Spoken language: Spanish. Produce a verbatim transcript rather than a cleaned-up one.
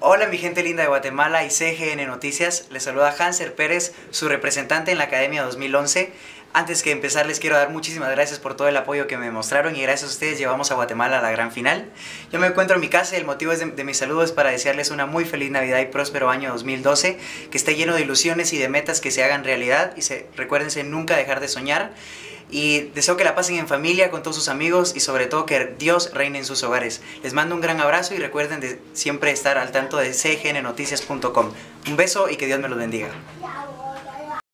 Hola mi gente linda de Guatemala y C G N Noticias, les saluda Hanser Pérez, su representante en la Academia dos mil once. Antes que empezar les quiero dar muchísimas gracias por todo el apoyo que me mostraron y gracias a ustedes llevamos a Guatemala a la gran final. Yo me encuentro en mi casa y el motivo de, de mi saludo es para desearles una muy feliz Navidad y próspero año dos mil doce, que esté lleno de ilusiones y de metas que se hagan realidad y se, recuérdense nunca dejar de soñar. Y deseo que la pasen en familia, con todos sus amigos y sobre todo que Dios reine en sus hogares. Les mando un gran abrazo y recuerden de siempre estar al tanto de C G N noticias punto com. Un beso y que Dios me los bendiga.